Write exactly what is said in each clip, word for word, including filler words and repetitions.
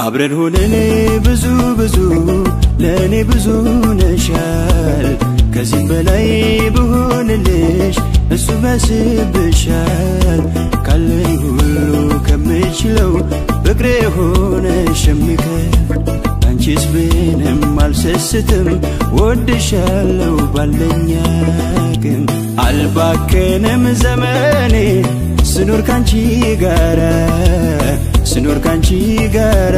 አብረን ሆነን ብዙ ብዙ ለኔ ብዙ ነሻል ከዚህ በላይ ብሆንልሽ እሱ መስብሻል ካለኝ ሁሉ ከምችለው ፍቅሬ ሆነሽ ምከር አንቺስ ብንም አልሰስትም ወድሻለሁ ባለኝ አቅም አልባከንም ዘመኔ ስኖር ካንቺ ጋራ ስኖር ካንቺ ጋራ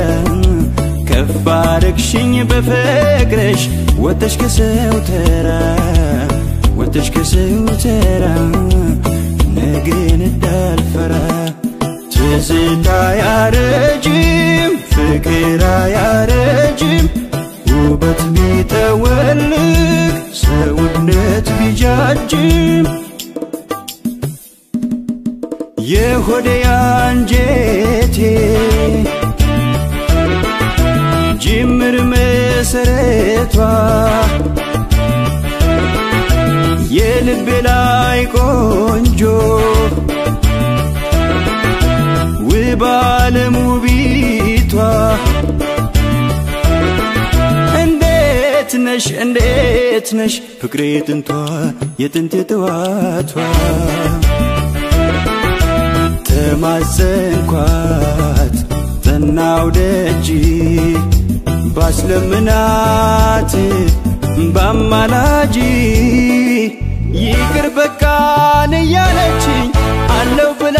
ከፋረክሽኝ በፍቅርሽ ወጥሽ ከሰው ተራ ወጥሽ ከሰው ተራ ነገን እንዳልፈራ ትዝታ ያረጅም ፍቅር ያረጅም ውበት ቢጠወልግ ሰውነት ቢጃጅም የሆዴ አንጀቴ ጅምር መሰረቷ የልቤ ላይ ቆንጆ ውብ ዓለም ውቢቷ እንዴት ነሽ እንዴት ነሽ ፍቅሬ ጥንቷ የጥንት የጠዋቷ ተማጸንኳት ጠናው ደጅ ባስለምናት ባማላጂ ይቅር በቃን እያለችኝ አለው ብላ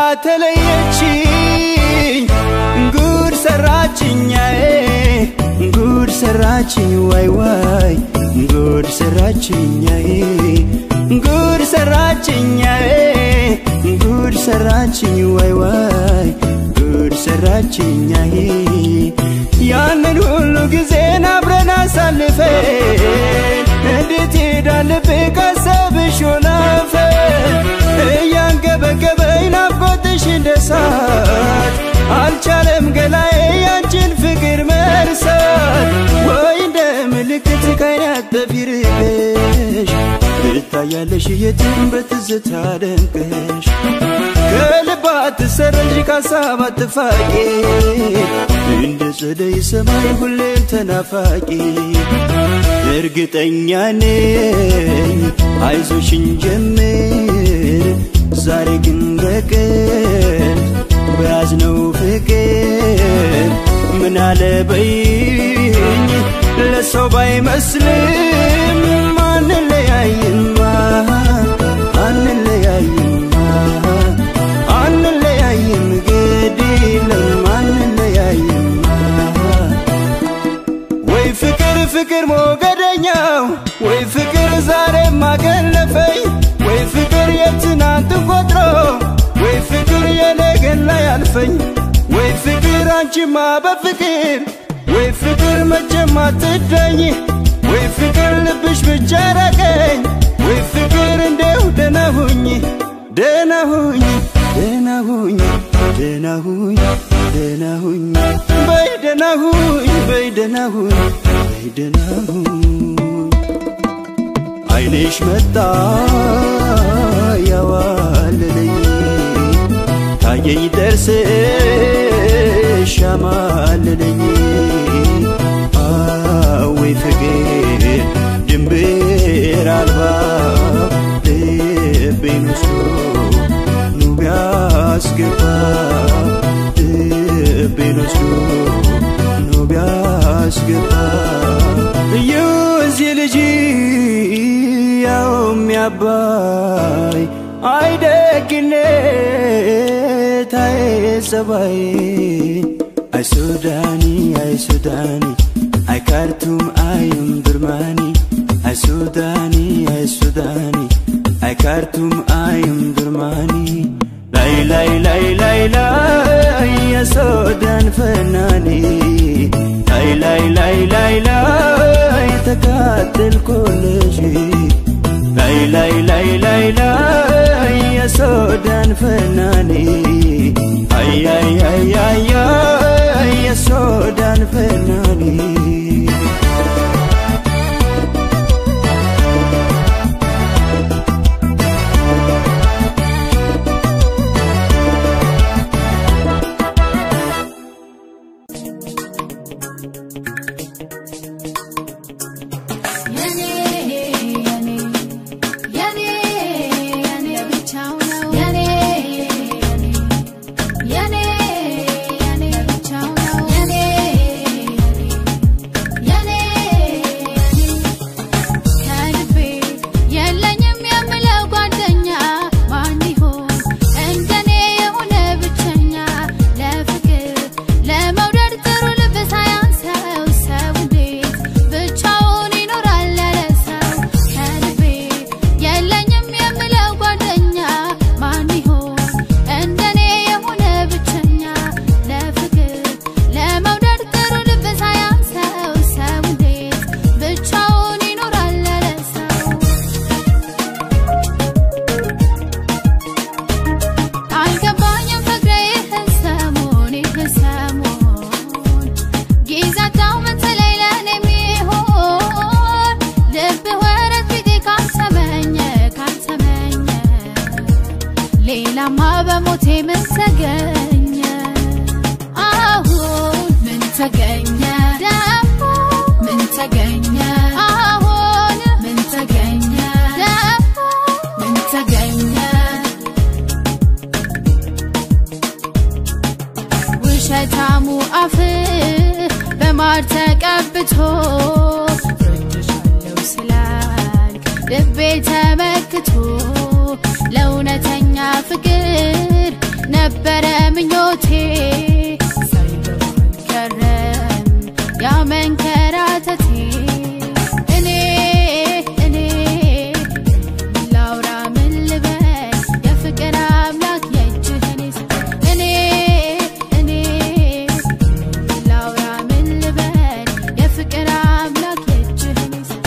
ተለየችኝ ጉድ ሰራችኝ ጉድ ሰራችኝ ዋይ ዋይ ጉድ ሰራችኝ ጉድ ሰራችኝ ጉድ ሰራችኝ ዋይ ዋይ ጉድ ሰራችኝ ያንን ሁሉ ጊዜን አብረን አሳልፈን እንዴት ሄዳለብ ካሰብሽ ሆናፈን እያንገበገበኝ ናፍቆትሽ እንደሳት አልቻለም ገላዬ ያንቺን ፍቅር መርሳት ወይ እንደ ምልክት ካይን ያጠፊርቅሽ ትታያለሽ የትም በትዝታ ደምቀሽ ከልባት ሰረጅ ካሳብ አትፋቂ እንደ ጸደይ ሰማይ ሁሌም ተናፋቂ እርግጠኛ ነኝ አይዞሽን ጀምር ዛሬ ግን በቀን በያዝነው ፍቅር ምን አለበይኝ ለሰው ባይመስልም አንለያይማ አንለያይማ አንለያይም ግድ የለም አንለያይማ ወይ ፍቅር ፍቅር ሞገደኛው ወይ ፍቅር ዛሬም አገለፈኝ ወይ ፍቅር የትናንት ቆጥሮ ወይ ፍቅር የነገን ላይ አልፈኝ ወይ ፍቅር አንቺማ በፍቅር ወይ ፍቅር መቼም አትዳኝ ወይ ፍቅር ልብሽ ብቻ ራቀኝ ወይ ፍቅር እንደው ደህና ሁኝ ደህና ሁኝ ደህና ሁኝ ደህና ሁኝ ደህና ሁኝ በይ ደህና ሁኝ በይ ደህና ሁኝ በይ ደህና ሁኝ አይንሽ መጣ ያዋለለኝ ታየኝ ደርስሽ ያማለለኝ ወይ ፍቅር ድንበር አልባ ልቤን ወስዶ ኑ ቢያስገባ ልቤን ወስዶ ኑ ቢያስገባ የወንዝ ልጅ ያው የሚያባይ አይደግነት አይጸባይ አይ ሱዳኒ አይ ሱዳኒ አይ ካርቱም አይም ብርማኒ አይ ሱዳኒ አይ ሱዳኒ አይ ካርቱም አይም ብርማኒ ላይ ላይ ላይ ላይ ላይ የሱዳን ፈናኒ ላይ ላይ ላይ ላይ ላይ ተቃጠልኩልሽ ላይ ላይ ላይ ላይ ላይ የሱዳን ፈናኒ አይ አይ አይ አይ የሱዳን ፈናኒ Thank you. እኛማ በሞቴ ምን ተገኘ አሁን ምን ተገኘ ደግሞ ምን ተገኘ አሁን ምን ተገኘ ደግሞ ምን ተገኘ ውሸታሙ አፍ በማር ተቀብቶ ወድሻለሁ ስላልክ ልቤ ተመክቶ ለእውነተኛ ፍቅር ነበረ ምኞቴ ሳይገባኝ ቀረም ያ መንከራተቴ እኔ እኔ ላውራ ምን ልበል የፍቅር አምላክ የእጅህን ይስጥ እኔ እኔ ላውራ ምን ልበል የፍቅር አምላክ የእጅህን ይስጥ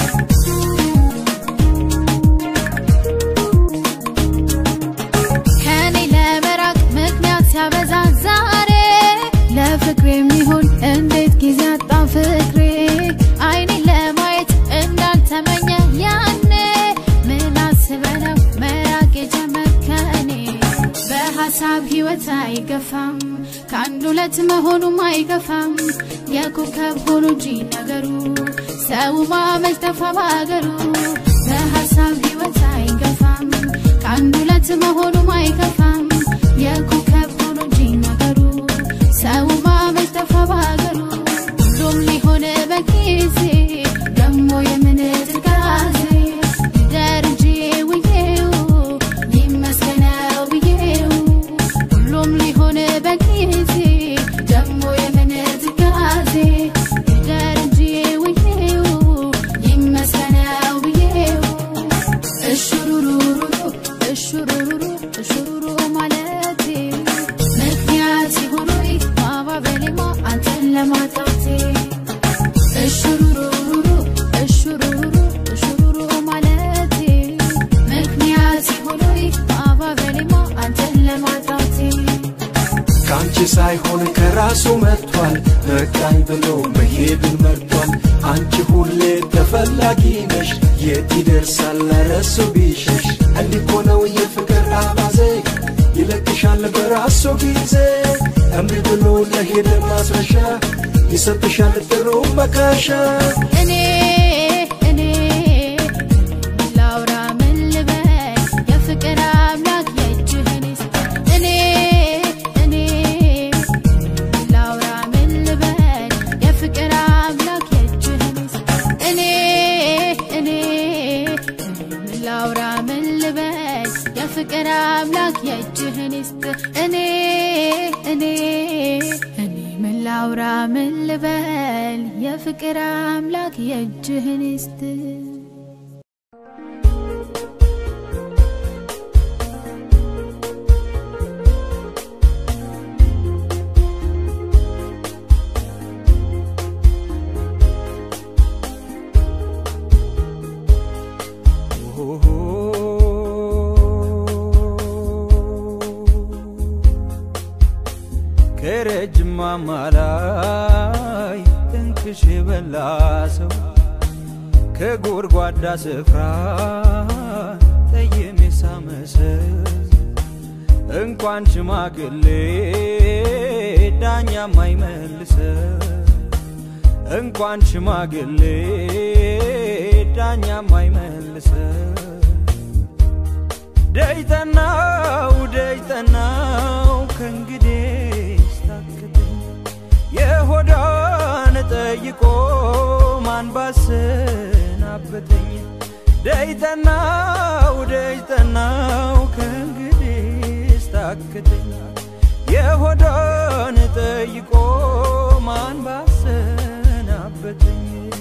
ከኔ ለመራቅ ምክንያት ሲያበዛ ዛሬ ለፍቅሬ የሚሆን እንዴት ጊዜ አጣ ፍቅሬ አይኔ ለማየት እንዳልተመኘ ያኔ ምን አስበነው መራቅ የጀመርከኔ በሐሳብ ሕይወት አይገፋም ከአንድ ሁለት መሆኑም አይገፋም የኮከብ ሆኖ እንጂ ነገሩ ሰው ማመል ጠፋ ባገሩ በሐሳብ ሕይወት አይገፋም ከአንድ ሁለት መሆኑም አይገፋም የኮከብ ሆኖ እንጂ ነገሩ ሰው ማመል ጠፋ ባገሩ ሁሉም ሊሆን በጊዜ ደግሞ የምን ትካዜ ደርጄ ውዬው ይመስገነው ብዬው ሁሉም ሊሆን በጊዜ ደግሞ የምን ትካዜ ደርጄ ውዬው ይመስገነው ብዬው እሹሩሩሩ እሹሩሩሩ እሹሩሩ ማለቴ ምክንያት ሲሆኑኝ ማባበሌማ አንተን ለማጣቴ እሹሩሩሩ እሹሩሩሩ እሹሩሩ ማለቴ ምክንያት ሲሆኑኝ ማባበሌማ አንተን ለማጣቴ ካንቺ ሳይሆን ከራሱ መጥቷል በቃኝ ብሎ መሄድን መርጧል አንቺ ሁሌ ተፈላጊ ነሽ የት ይደርሳል ለረሱ ቢሸሽ እንዲኮ ነው የፍቅር አባዜ ይለቅሻል በራሱ ጊዜ እምቢ ብሎ ለሄደ ማስረሻ ይሰጥሻል ጥሩ መካሻ እኔ እኔ ላውራ ምን ልበል የፍቅር አምላክ የእጅህን ይስጥ እኔ እኔ ላውራ ምን ልበል የፍቅር አምላክ የእጅህን ይስጥ እኔ እኔ ላውራ ምን ልበል የፍቅር አምላክ የእጅህን ይስጥ እኔ እኔ እኔ ምን ላውራ ምን ልበል የፍቅር አምላክ የእጅህን ይስጥ ከረጅም ማማላይ እንክሽ በላሰው ከጎርጓዳ ስፍራ ጠየም ሳመሰ እንኳን ሽማግሌ ዳኛ ማይመልሰ እንኳን ሽማግሌ ዳኛ ማይመልሰ ደይተናው ደይተናው ከእንግዲህ ስታክተኝ የሆዳን ጠይቆ ማን ባሰናበተኝ ደይተናው ደይተናው ከእንግዲህ ስታክተኝ የሆዳን ጠይቆ ማን ባሰናበተኝ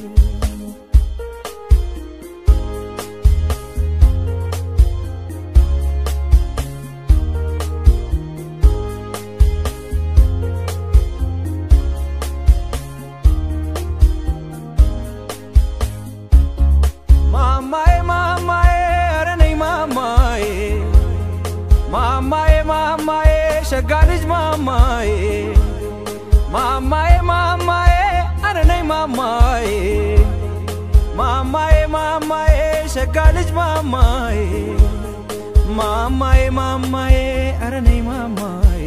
ሸጋልጅ ማማዬ ማማዬ ማማዬ አረነይ ማማዬ ማማዬ ማማዬ ሸጋልጅ ማማዬ ማማዬ ማማዬ አረ ነይ ማማዬ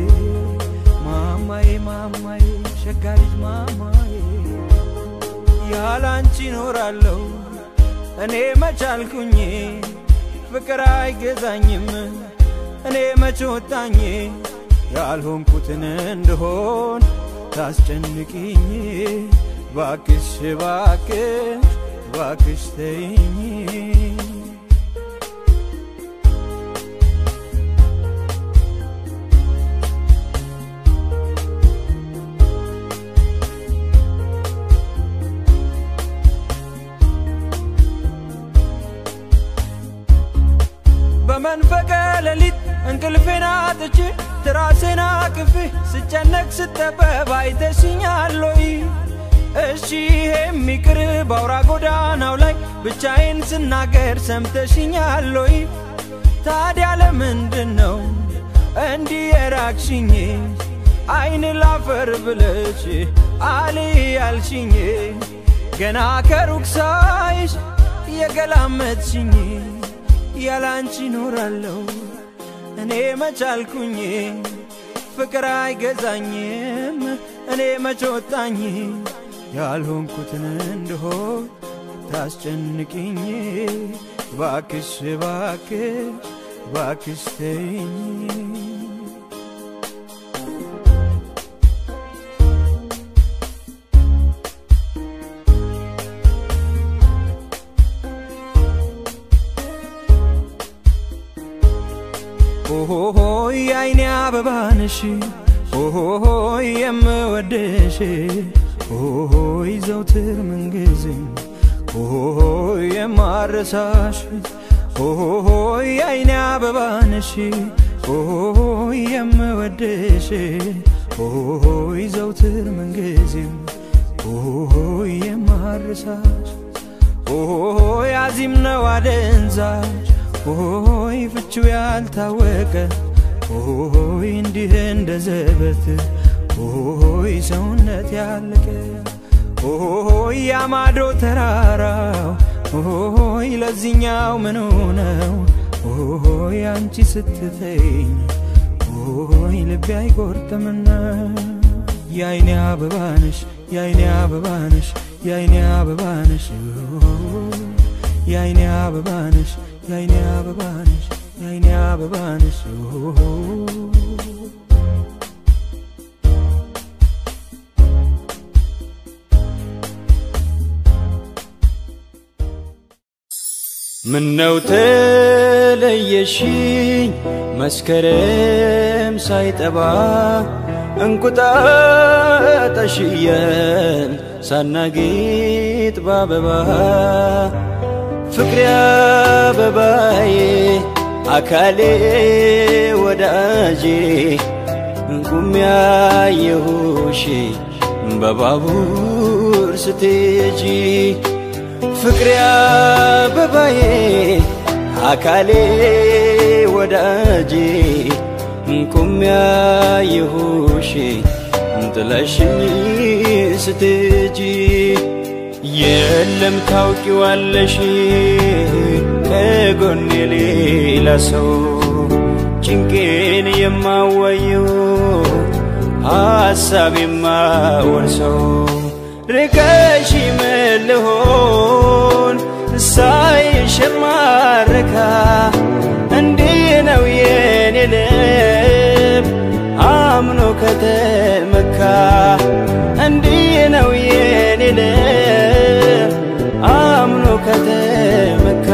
ማማዬ ማማዬ ሸጋ ልጅ ማማዬ ያላንቺ ኖራለሁ እኔ መቻልኩኝ ፍቅር አይገዛኝም እኔ መቾታኝ ያልሆንኩትን እንደሆን ታስጨንቂኝ ባክሽ ባክሽ ባክሽ ተይኝ በመንፈቀ ሌሊት እንቅልፌን አጥቼ ትራሴን አቅፌ ስጨነቅ ስጠበብ አይተሽኛል ወይ እሺ ይሄም ይቅር ባውራ ጎዳናው ላይ ብቻዬን ስናገር ሰምተሽኛል ወይ ታዲያ ለምንድነው እንዲህ የራቅሽኝ አይን ላፈር ብለሽ አልይ ያልሽኝ ገና ከሩቅ ሳይሽ የገላመጥሽኝ ያላንቺ ኖራለሁ እኔ መቻልኩኝ ፍቅር አይገዛኝም እኔ መቾታኝ ያልሆንኩትን እንደሆን ታስጨንቂኝ ባክሽ ባክሽ ባክሽ ተይኝ ኦሆ ያይኔ አበባነሽ ኦሆ የምወደሽ ኦሆ ዘውትር ምንጊዜም ኦሆ የማረሳሽ ኦሆ ያይኔ አበባነሽ ኦሆ የምወደሽ ኦሆ ዘውትር ምንጊዜም ኦሆ የማረሳሽ ኦሆ ያዚም ነው አደንዛሽ ኦሆይ ፍቺው ያልታወቀ ኦሆይ እንዲህ እንደ ዘበት ኦሆይ ሰውነት ያለቀ ኦሆይ ያማዶ ተራራው ኦሆይ ለዚህኛው ምን ነው ኦሆይ አንቺ ስትተኝ ኦሆይ ልቤ አይቆርጥምና ያይኔ አበባነሽ ያይኔ አበባነሽ ያይኔ አበባነሽ ያይኔ አበባነሽ ያይኔ አበባነሽ ያይኔ አበባነሽ ምነው ተለየሽኝ መስከረም ሳይጠባ እንቁጣጣሽየን ሳናጌጥ ባበባ ፍቅሬ አበባዬ አካሌ ወዳጄ እንቁም ያየሁሽ በባቡር ስትሄጂ ፍቅሬ አበባዬ አካሌ ወዳጄ እንቁም ያየሁሽ ጥለሽኝ ስትሄጂ የለም ታውቂዋለሽ ከጎኔ ሌላ ሰው ጭንቄን የማወየው ሐሳብ የማወርሰው ርቀሽ መልሆን ሳይሽ ማረካ እንዲህ ነው የኔ ልብ አምኖ ከተመካ እንዲህ ነው የኔ ልብ አምኖ ከተመካ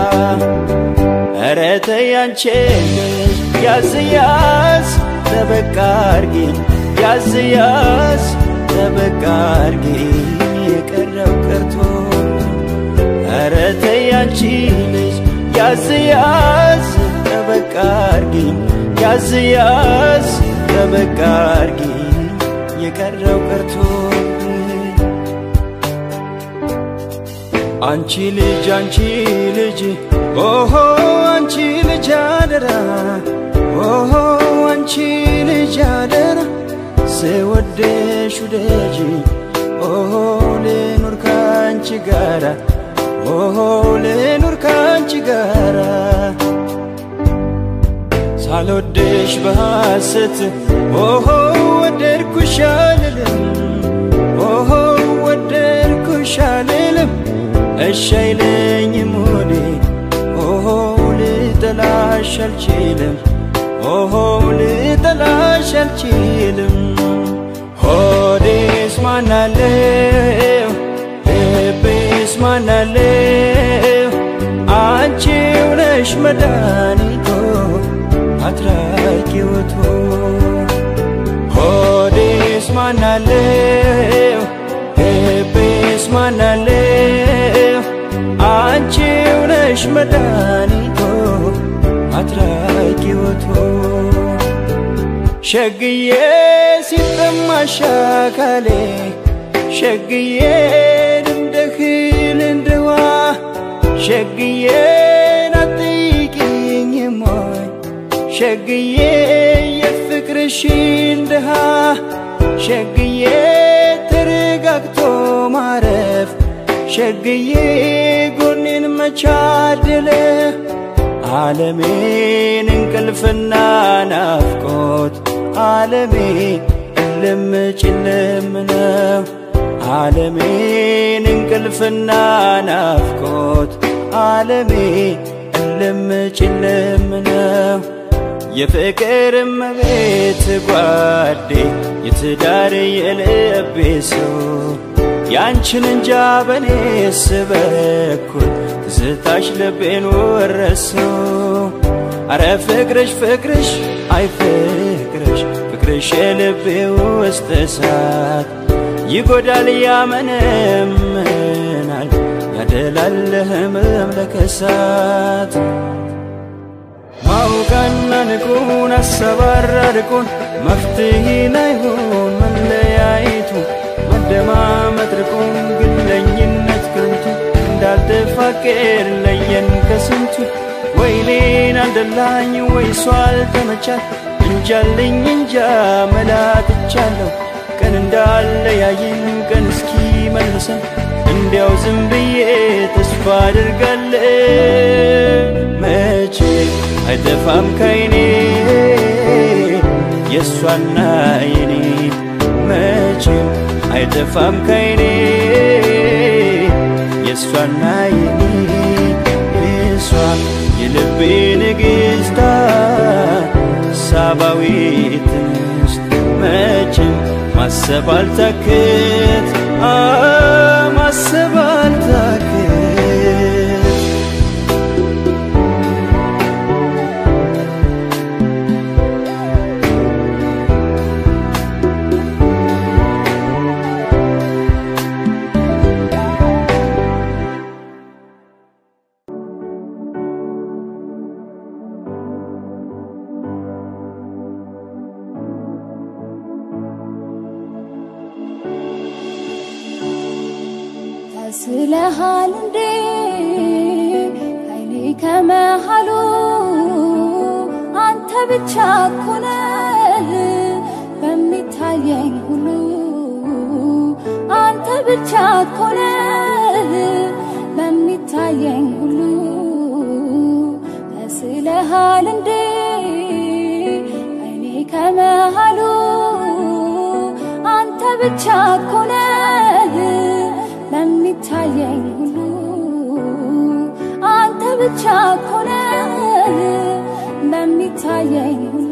ኧረ ተይ አንቺ ነሽ ያዝ ያዝ ተበቃ አርጊኝ ያዝ ያዝ ተበቃ አርጊኝ የቀረው ቀርቶ ኧረ ተይ አንቺ ነሽ ያዝ ያዝ ተበቃ አርጊኝ ያዝ ያዝ ተበቃ አርጊኝ የቀረው ቀርቶ አንቺ ልጅ አንቺ ልጅ ኦሆ አንቺ ልጅ አደራ ኦሆ አንቺ ልጅ አደራ ስወደሽ ውደጂ ኦሆ ልኑር ካንቺ ጋራ ኦሆ ልኑር ካንቺ ጋራ ብለሽ በሐሰት ኦሆ ወደድኩሽ አልልም ኦሆ ወደድኩሽ አልልም እሺ አይለኝም ሆዴ ኦሆ ልጠላሽ አልችልም ኦሆ ልጠላሽ አልችልም ሆዴስ ማናለው ልቤስ ማናለው አንቺው ነሽ መድኃኒቶ አትራቂውቶ ሆዴስ ማናለው ልቤስ ማናለው አንቺው ነሽ መድኃኒቶ አትራቂውቶ ሸግዬ ሲጠማሽ አካሌ ሸግዬ እንደህል እንደዋ ሸግዬ ናጥቂኝ ሞይ ሸግዬ የፍቅርሽ እንደሃ ሸግዬ ተረጋግቶ ማረፍ ሸግዬ ጎኔን መቻደለ ዓለሜን እንቅልፍና ናፍቆት ዓለሜ እልም ጭልም ነው ዓለሜን እንቅልፍና ናፍቆት ዓለሜ እልም ጭልም ነው የፍቅር እመቤት ጓዴ የትዳር የልቤ ሰው ያንቺን እንጃ በኔስ በኩል ትዝታሽ ልቤን ወረሰው አረ ፍቅርሽ ፍቅርሽ አይ ፍቅርሽ ፍቅርሽ የልቤ ውስጥ እሳት ይጎዳል ያመነምናል ያደላል ህመም ለከሳት ማውቃና ንቁን አሰባራርቁን መፍትሄ ላይሆን መለያየቱ መደማመጥ ርቁን ግለኝነት ከንቱ እንዳልተፋቀር ለየን ከስንቱ ወይኔን አልደላኝ ወይሷ አልተመቻት እንጃልኝ እንጃ መላትቻለሁ ቀን እንዳለያየን ቀን እስኪ መልሰን እንዲያው ዝም ብዬ ተስፋ አድርጋለሁ መቼ አይጠፋም ከይኔ የሷና የኔ መቼ አይጠፋም ከይኔ የሷና የኔ እሷ የልቤ ንግሥት ሳባዊት እንስት መቼም ማሰብ አልታክት ማሰብ አልታክት ስለሃል እንዴ አይኔ ከመሃሉ አንተ ብቻ ኮነህ በሚታየኝ ሁሉ አንተ ብቻ ኮነህ በሚታየኝ ሁሉ ስለሃል እንዴ አይኔ ከመሃሉ አንተ ብቻ ኮነህ በሚታየኝ ሁሉ አንተ ብቻ ኮነህ በሚታየኝ ሁሉ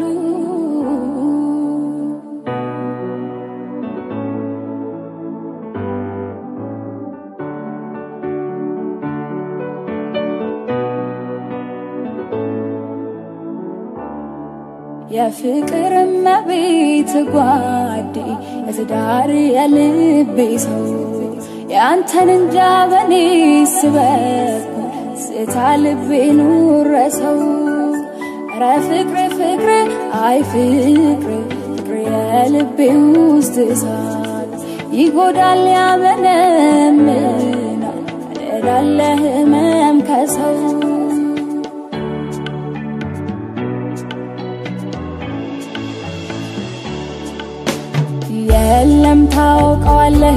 የፍቅር እመቤት ጓዴ የትዳር የልቤ ሰው ያንተን እንጃ በኔስ በኩል ስታ ልቤን ወረሰው አረ ፍቅር ፍቅር አይ ፍቅር ፍቅር የልቤ ውስጥ እሳት ይጎዳል ያመነምናል ያደላል ህመም ከሰው የለም ታውቀዋለህ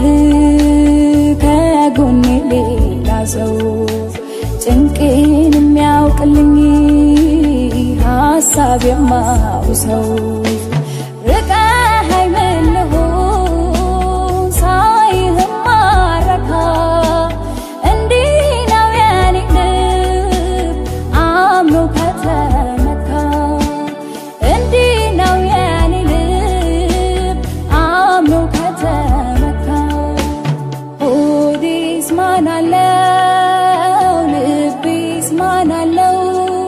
ከጎኔ ሌላ ሰው ጭንቄን የሚያውቅልኝ ሀሳብ ሰማው ሰው ርቀኸኝ ምን ልሁን ሳይህም ማረካ እንዲህ ነው የኔ ልብ አምኖ ከተመካ እንዲህ ነው የኔ ልብ አምኖ ከተመካ ሆዴስ ማን አለው ልቤስ ማን አለው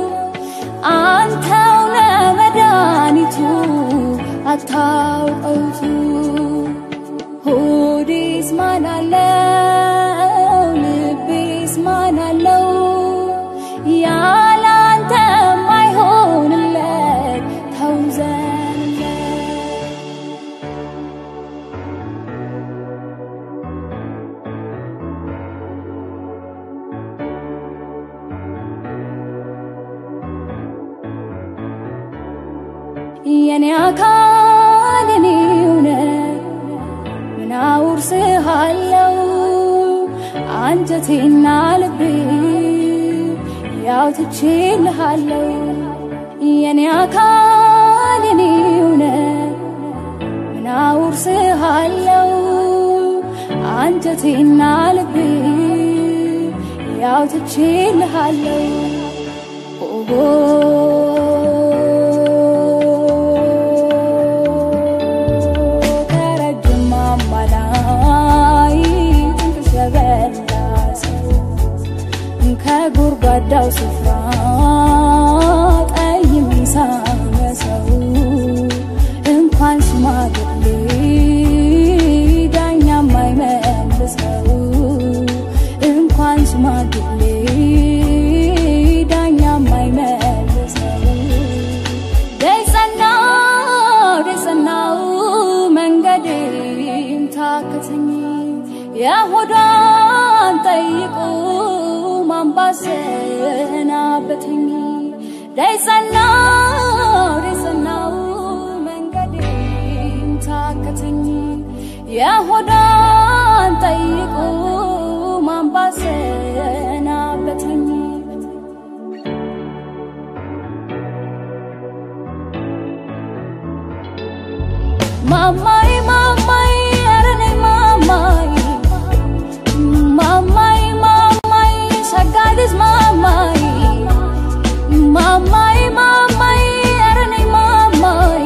አንተው ነህ መድኃኒቱ አታውቀውቱ ሆዴስ ማን አለው ልቤስ ማን አለው ያለ አንተ ማይሆንለት ተውዘንለት የኔ አካል እኔውነ ምን አውርስሃለው አንጀቴና ልቤ ያው ትችልሃለው የኔ አካል እኔውነ ምን አውርስሃለው አንጀቴና ልቤ ያው ትችልሃለው ኦሆ ከጉርጓዳው ስፍራ ጠይም ሳመሰው እንኳን ሽማግሌ ዳኛ ማይመልሰው እንኳን ሽማግሌ ዳኛ ማይመልሰው ደሰናው ደሰናው መንገዴም ታከተኝ ያሆዳን ጠይቁ ማንባሰና በተኝ ደሰናው ደሰናው መንገዴም ታከተኝ ያሆዳን ጠይቁ ማንባሰና በተኝ ማማይ ማማይ አረኔ ማማይ ማማይ ማማይ ሸጋልሽ ማማይ ማማይ ማማይ አረኔ ማማይ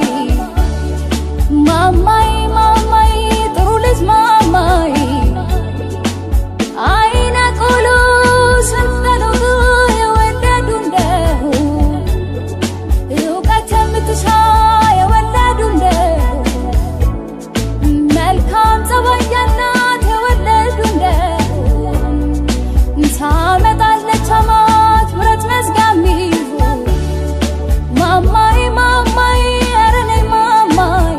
ማማይ ማማይ ጥሩ ልጅ ማማይ አይነ ቁሉ ስንደሉ የወለዱ እንደሁ እውቀት የምትሻ የወለዱ እንደሁ መልካም ጸባይ ያላት የወለዱ እንደሁ ታመጣለች አማት ምረት መዝጋሚሁ ማማይ ማማይ አረኔ ማማይ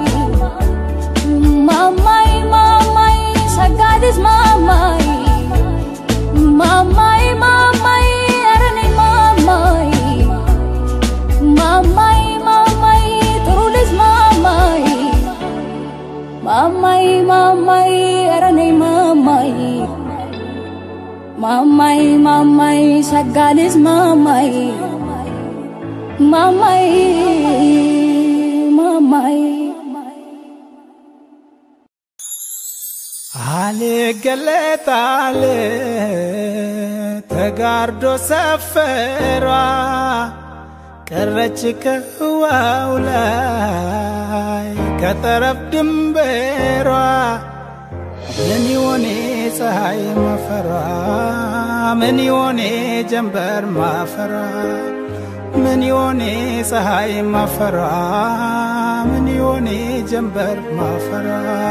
ማማይ ማማይ ሸጋልሽ ማማይ ማማይ ማማይ አረኔ ማማይ ማማይ ማማይ ጥሩ ልጅ ማማይ ማማይ ማማይ አረኔ ማማይ ማማይ ማማይ ሸጋልሽ ማማይ ማማይ ማማይ አልገለጣል ተጋርዶ ሰፈሯ ቀረች ከህዋው ላይ ከጠረፍ ድንበሯ ምን ይሆኔ ፀሐይ ማፈሯ ምን ይሆኔ ጀንበር ማፈሯ ምን ይሆኔ ፀሐይ ማፈሯ ምን ይሆኔ ጀንበር ማፈሯ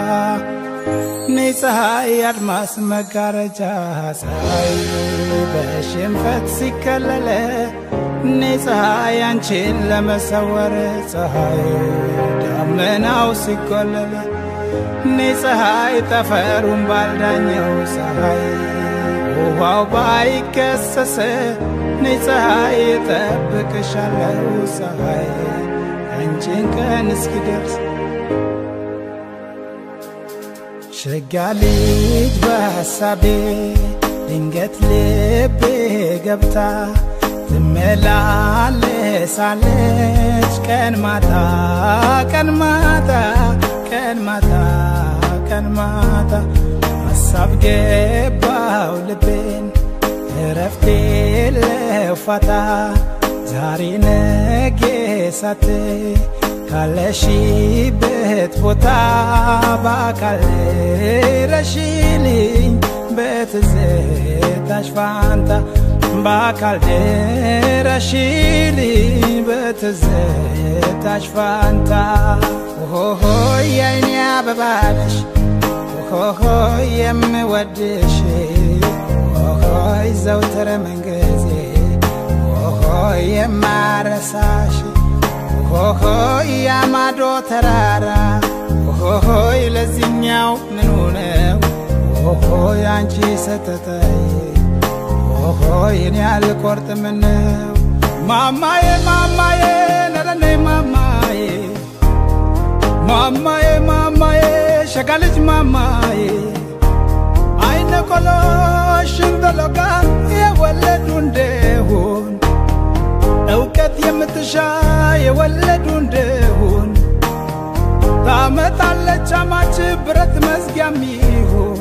ፀሐይ አድማስ መጋረጃ ፀሐይ በሽንፈት ሲከለለ ፀሐይ አንቺን ለመሰወር ፀሐይ ደመናው ሲቆለለ ፀሐይ ጠፈሩን ባልዳኘው ፀሐይ ውሃው ባይከሰሰ ፀሐይ እጠብቅሻለሁ ፀሐይ አንቺን ቀን እስኪደርስ ሸጋ ልጅ በሐሳቤ ድንገት ልቤ ገብታ ትመላለሳለች ታወሳለች ቀን ማታ ቀን ማታ ቀን ማታ ቀን ማታ ሐሳብ ገባው ልቤን እረፍቴ ለፋታ ዛሬ ነገ ሳትይ ካለሽበት ቦታ በአካል ረሽልኝ በትዝታሽ ፋንታ በአካል ረሽልኝ በትዝታሽ ፋንታ ኦሆ የኔ አበባ ነሽ ኦሆ የምወድሽ ኦሆ ዘውትር መንገዜ ኦሆ የማረሳሽ ኦሆ ያማዶ ተራራ ኦሆ ለዚህኛው ምን ሆነው ኦሆ ያንቺ ሰተታይ ኦሆ የኔ አልቆርጥም ነው ማማዬ ማማዬ ነረኔ ማማዬ ማማዬ ማማዬ ሸጋልጅ ማማዬ አይነ ቆሎሽ እንደለጋ የወለዱ እንደሆን እውቀት የምትሻ የወለዱ እንደሆን ታመጣለች አማች ብረት መዝጊያም ይሆን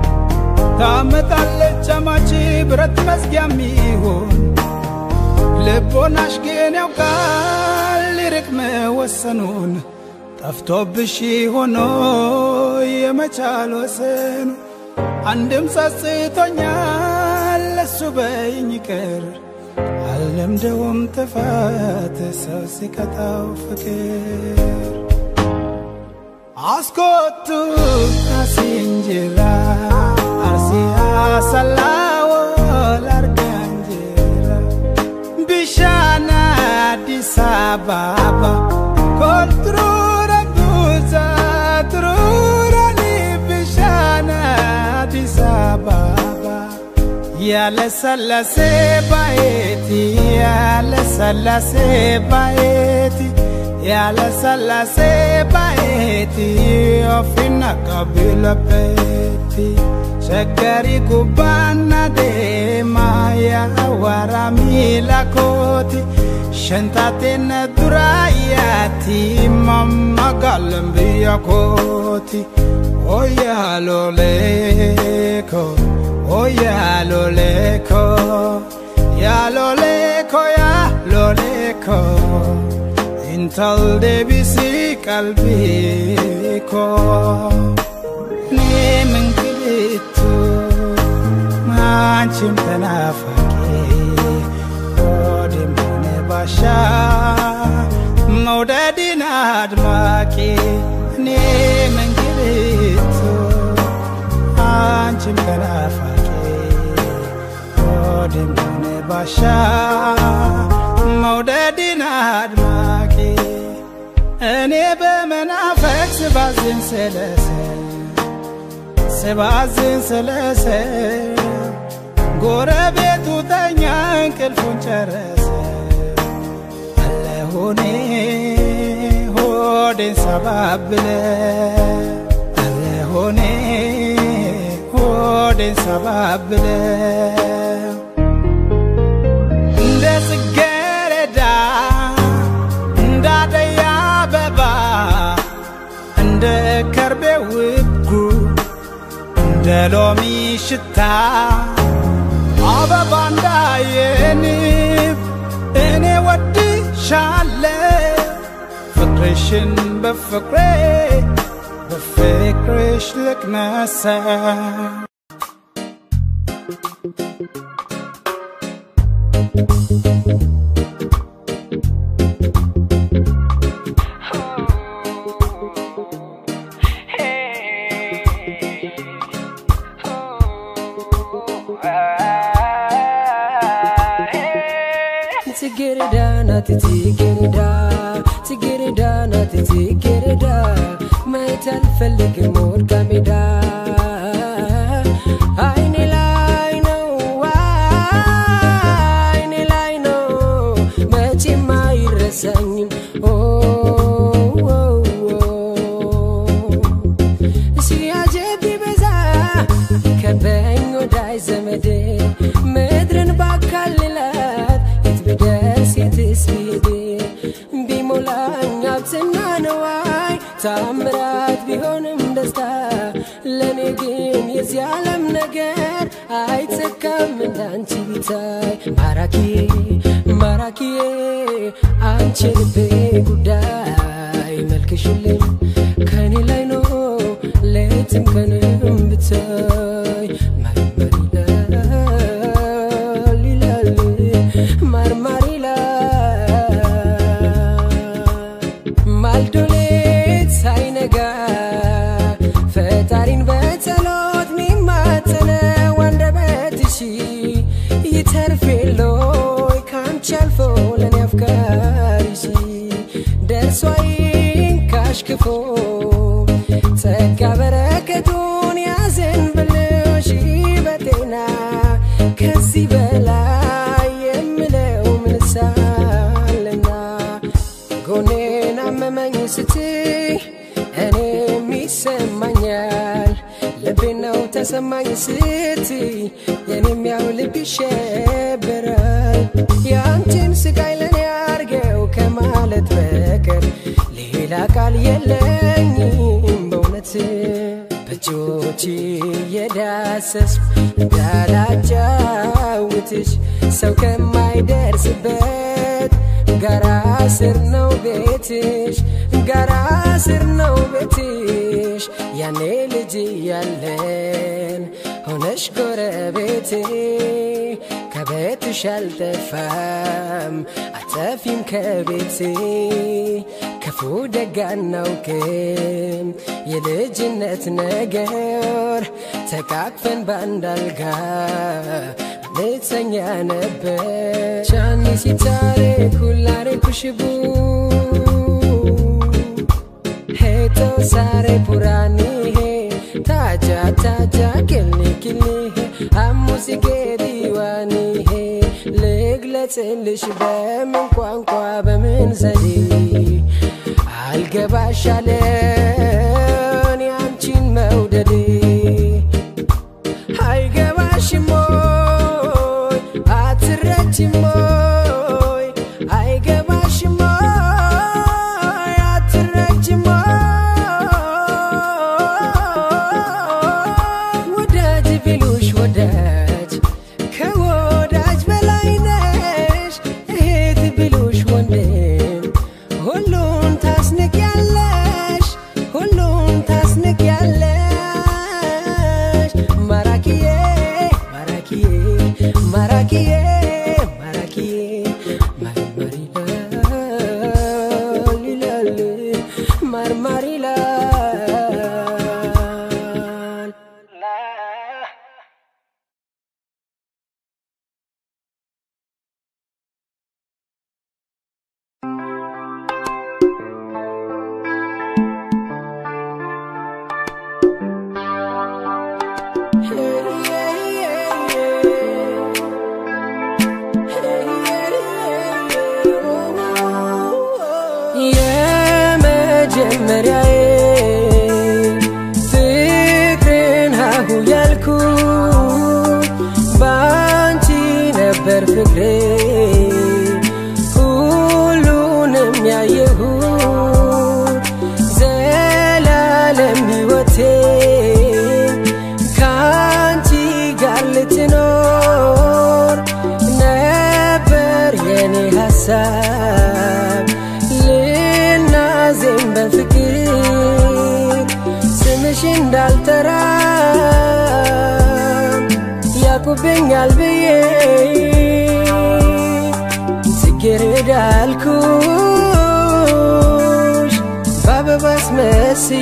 ታመጣለች አማች ብረት መዝጊያም ይሆን ልቦናሽ ግን ያውቃል ሊርቅ መወሰኑን ጠፍቶብሽ ሆኖ የመቻል ወሰኑ አንድም ጸጽቶኛል ለሱ በይኝ ይቅር አልለምደውም ጥፋት ሰው ሲቀጣው ፍቅር አስኮቱ አሲንጅራ አርሲያ ሰላዎ ላርጋንጅራ ቢሻና አዲስ አበባ ኮልትሩራ ጉዛ ትሩራኒ ቢሻና አዲስ አበባ ያለ ሰላሴ ባየቲ ያለ ሰላሴ ባየቲ ያለ ሰላሴ ባየቲ ኦፊና ካቢለፔቲ ሸገሪ ጉባና ደማ ያዋራ ሚላኮቲ ሸንታቴነ ዱራያቲ ማማጋለም ቢያኮቲ ኦያ ሎሌኮ ኦያ ሎሌኮ ያ ሎሌኮ ያ ሎሌኮ intal debisi kalbiko ni mengkitu macam tanafaki odemone basha maudadin admaki ni mengkitu macam tanafaki odemone basha maudadin admaki እኔ በመናፈቅ ስባዝን ስለሰ ስባዝን ስለሰ ጎረቤቱ ተኛ እንቅልፉን ጨረሰ አለሁኔ ሆዴን ሰባብለ አለሁኔ ሆዴን ሰባብለ እንደ ጽጌረዳ እንዳደያ እንደ ከርቤ ውጉ እንደ ሎሚ ሽታ አበባ እንዳየንብ እኔ ወድሻለሁ ፍቅርሽን በፍቅሬ በፍቅርሽ ልቅመሳ Tigirida nati tigirida tigirida nati tigirida maital fellik mod kamida ayni lai no ayni lai no machi mai resanyim oh oh si ajebi beza kabengo dai zamede medren bakalilat it beders it is ታምራት ቢሆንም ደስታ ለኔ ግን የዚህ ዓለም ነገር አይተካም እንዳንቺ ቢታይ ማራኪ ማራኪ አንቺ ልቤ ጉዳይ መልክሽልኝ ከኔ ላይ ነው ሌትም ቀንም ብታይ ማርማሪላ ማልዶሌት ሳይነጋ ፈጣሪን በጸሎት ሚማጸነ ወንደበትሽ ይተርፌሎይ ካንቺ አልፎ ለኔ አፍቃሪሽ ደርሷይን ካሽክፎ ጸጋ በረከቱን ያዘንብልሽ በጤና ከዚህ በላይ የምለው ምንሳለና ጎኔን አመመኝ ስትይ እኔም ይሰማኛል ልቤ ነው ተሰማኝ ስትይ የኔም ያው ልብ ይሸበራል ያንቺን ስቃይ ለኔ አርገው ከማለት በቀር ሌላ ቃል የለኝም በእውነት በእጆች የዳሰስኩ እንዳላጫውትሽ ሰው ከማይደርስበት ጋራ ስር ነው ቤትሽ ጋራ ስር ነው ቤትሽ ያኔ ልጅ ያለን ሆነሽ ጎረቤቴ ከቤትሽ አልጠፋም አጠፊም ከቤቴ ክፉ ደግ አናውቅም የልጅነት ነገር ተቃቅፈን ባንድ አልጋ ንተኛ ነበር ቻኒ ሲታሬ ኩላሬ ኩሽቡ ሄቶ ሳሬ ፑራኒ ታጃ ታጃ ኪልኒ ኪልኒ አሙሲጌ ዲዋኒ ልግለጽልሽ በምን ቋንቋ በምን ዘዴ አልገባሻለን ያንቺን መውደዴ አይገባሽም ወይ አትረጂም ወይ አይገባሽም ወይ አትረጂም ወዳጅ ቢሉሽ ወዳጅ ከወዳጅ በላይ ነሽ እህት ቢሉሽ ወንድም ሁሉን ታስንቂያለሽ ሁሉን ታስንቂያለሽ ማራኪዬ ማራኪዬ ማራኪዬ ማራኪዬ ማርማሪላል ማርማሪላል የመጀመሪያዬ ፍቅርን ሀሁ ያልኩት ባንቺ ነበር ፍቅሬ ሁሉንም ያየሁት ዘላለም ሕይወቴ ካንቺ ጋር ልትኖር ነበር የኔ ሀሳብ ልናዜም በፍቅር ስምሽ እንዳልጠራ ያቁብኛል ብዬ ጽጌረዳ አልኩሽ በአበባ አስመስዬ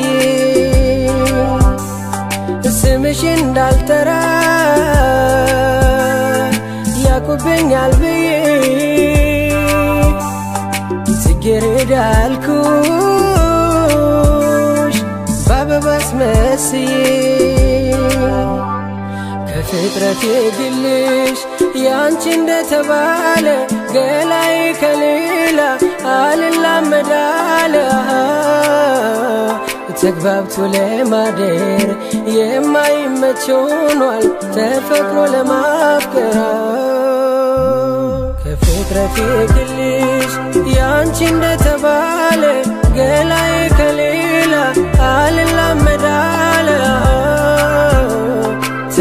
ስምሽ እንዳልጠራ ያቁብኛል ብዬ ጽጌረዳ አልኩሽ በአበባ አስመስዬ ከፍጥረቴ ግልሽ ያንቺ እንደተባለ ገላይ ከሌላ አልላመዳለ ተግባብቶ ለማደር የማይመች ሆኗል ተፈቅሮ ለማፍቀር ከፍጥረቴ ግልሽ ያንቺ እንደተባለ ገላይ ከሌላ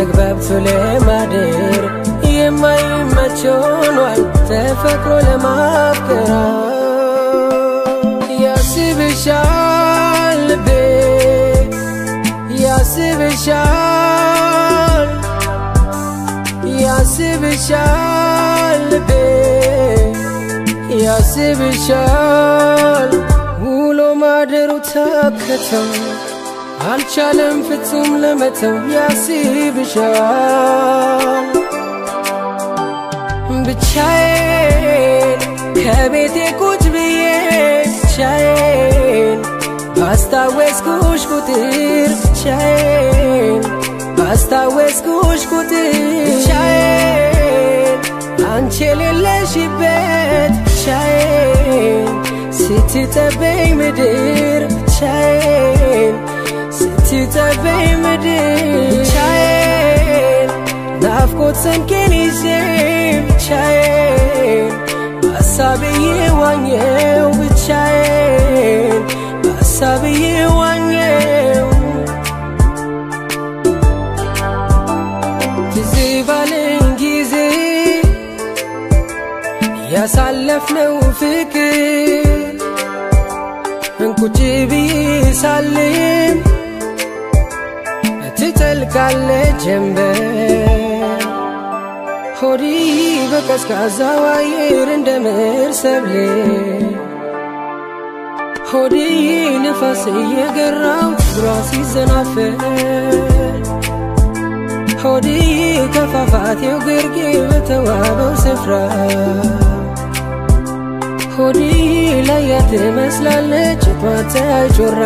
ተግባብቶ ለማደር የማይመች ሆኗል ተፈቅሮ ለማፍቀር ያስብሻል ልቤ ያስብሻል ያስብሻል ልቤ ያስብሻል ውሎ ማደሩ ተከተው አልቻለም ፍጹም ለመተው ያስብሻል ብቻዬን ከቤቴ ቁጭ ብዬ ብቻዬን ባስታወስኩሽ ቁጥር ብቻዬን ባስታወስኩሽ ቁጥር ብቻዬን አንቺ የሌለሽበት ብቻዬን ስትጠበኝ ምድር ብቻዬን ስትጠበኝ ምድር ብቻዬን ናፍቆት ሰንቄን ይዤ ብቻዬን በሀሳብዬ ዋኘው ብቻዬን በሀሳብዬ ዋኘው ትዝ ባለኝ ጊዜ ያሳለፍነው ፍቅር እንቁጭ ብዬ ሳልም ትጠልቃለች ጀንበር ሆዲ በቀዝቃዛው አየር እንደምር ሰብሌ ሆዲ ንፋስ እየገራው ትግሯ ሲዘናፈር ሆዲ ከፋፋቴው ግርጌ በተዋበው ስፍራ ሆዲ ላያት ትመስላለች ጧት አይጮራ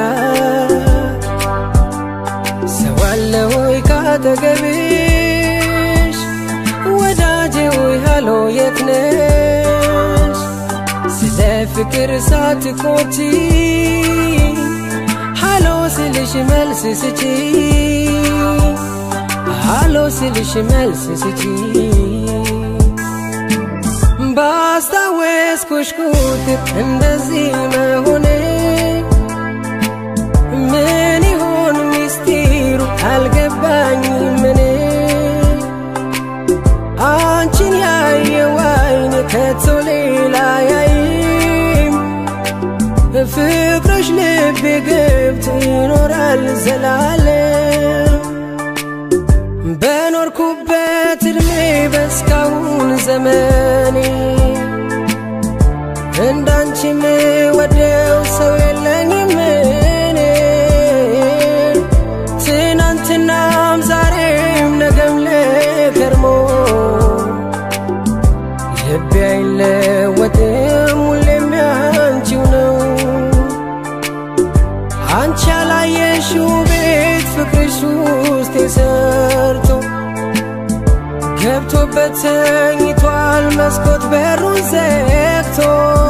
ሰው አለ ወይ ካጠገብሽ ወዳጄ ወይ ሃሎ የት ነሽ ስለ ፍቅር ሳትቆጪ ሃሎ ስልሽ መልስ ስጪ ሃሎ ስልሽ መልስ ስጪ ባስታወስኩሽ ቁጥር እንደዚህ መሆኔ ምን ይሆን ሚስጢሩ አልገባኝም እኔ አንቺን ያየው ዓይኔ ከቶ ሌላ ያይም ፍቅርሽ ልቤ ገብቶ ይኖራል ዘላለም በኖርኩበት እድሜ በስካሁን ዘመኔ እንዳንቺ ምወደው ሰው የለኝም እኔ ትናንትናም ዛሬም ነገም ለከርሞ ልቤ አይለወጥም ሁሌም ያንቺው ነው አንቺ ያላየሽው ቤት ፍቅርሽ ውስጥ ተሰርቶ ገብቶበት ተኝቷል መስኮት በሩን ዘግቶ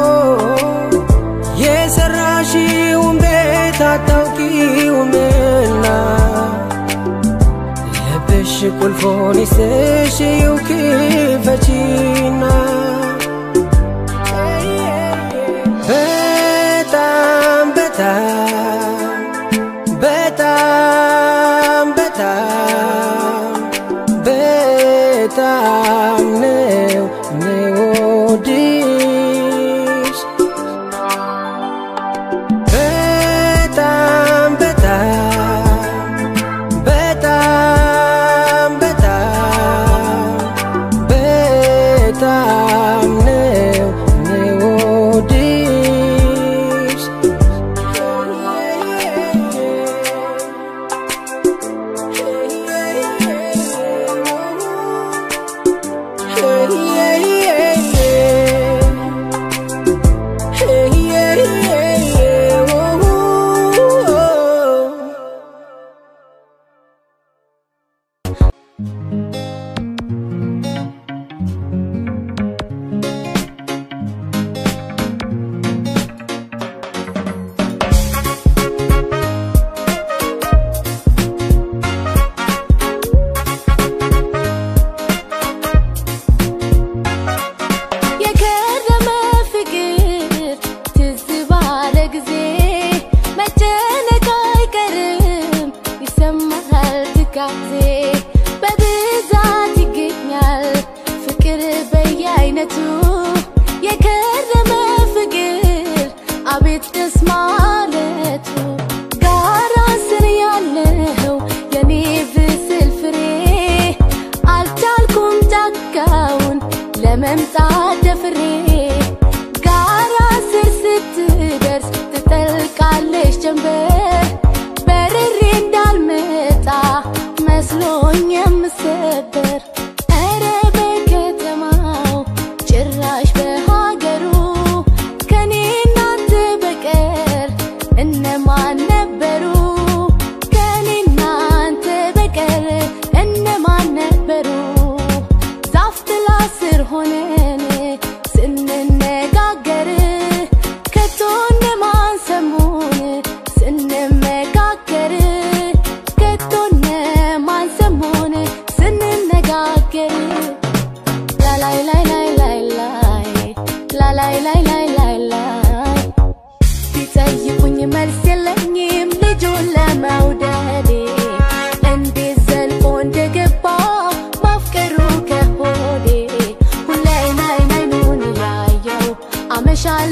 የሰራሽውን ቤት አታውቂውምና ልብሽ ቁልፎን ይስጥሽ ይው ክፈቺና በጣም በጣም በጣም በጣም በጣም ነው ምወድሽ በጣም በጣም በጣም በጣም በጣም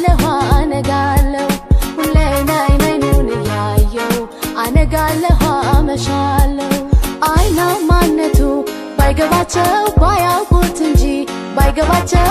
አነጋለሁ አነጋለሁ ሁሌ ናይ ናይኑን ያየው አነጋለሁ አመሻለሁ አይና ማነቱ ባይገባቸው ባያውቁት እንጂ ባይገባቸው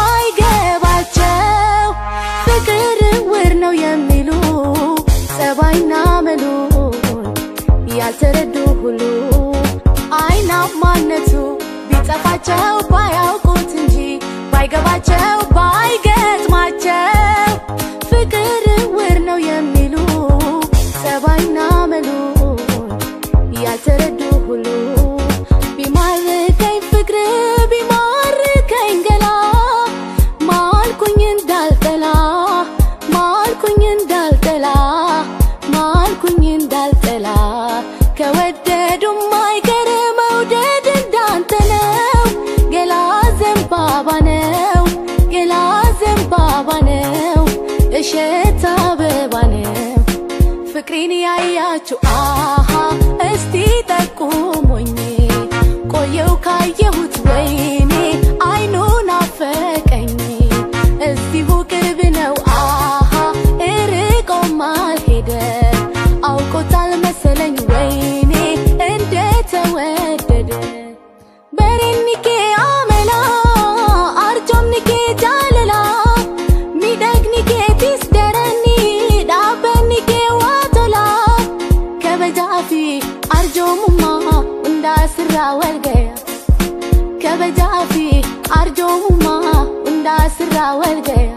ባይገባቸው ፍቅር ውር ነው የሚሉ ጸባይና መሉን ያልተረዱ ሁሉ አይና ማነቱ ቢጠፋቸው ባያውቁት እንጂ ባይገባቸው ባይገጥማቸው ፍቅር ውር ነው የሚሉ ጸባይና መሉን ያልተረዱ ሁሉ ቢማርከኝ ፍቅር ቢማርከኝ ገላ ማልኩኝ እንዳልጠላ ማልኩኝ እንዳልጠላ ማልኩኝ እንዳልጠላ ከወደዱም አይቀር መውደድ እንዳንተ ነው ገላ ዘንባባ ነው ገላ ዘንባባ ነው እሸት አበባ ነው ፍቅሬን ያያችሁ አሃ እስቲ ጠቁሙኝ ቆየው ካየሁት ወይኔ አይኑን አፈቀኝ እዚሁ ቅርብ ነው አሃ እርቆም አልሄደ አውቆታል መሰለኝ ወይኔ እንደተወደደ በሬኒኬ አመላ አርጆምኒኬ ጃለላ ሚደግኒኬ ቲስደረኒ ዳበኒኬ ዋቶላ ከበጃፊ አርጆሙማ እንዳስራ ወልገያ ከበጃፊ አርጆሙማ እንዳስራ ወልገያ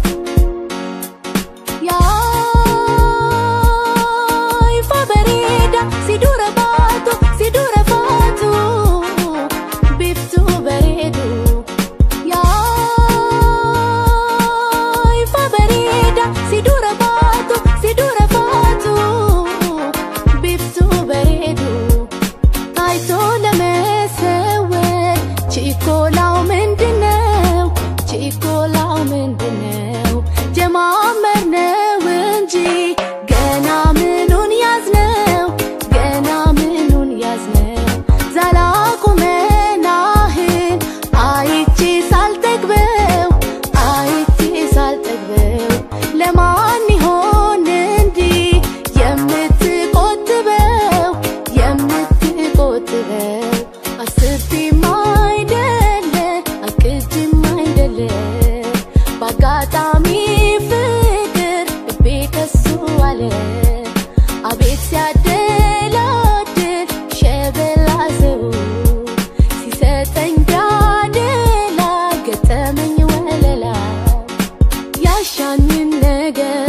ያ Fabereda si dura bato si dura fato biftu beredo ya Fabereda si dura bato si dura fato biftu beredo taito lemesewe chikolau mendineu chikolau mendineu jamamer new enji gena ምኑን ያዝነው ገና ምኑን ያዝነው ዘላቁመናህን አይቼ ሳልጠግበው አይቼ ሳልጠግበው ለማን ይሆን እንዲህ የምትቆጥበው የምትቆጥበው አስቤም አይደለ አቅጄም አይደለ በአጋጣሚ ፍቅር ልቤ ከሱ አለ አቤት ሲያደላድል ሸበላ ሰው ሲሰጠኝ ዳደላ ገጠመኝ ወለላ ያሻኝን ነገር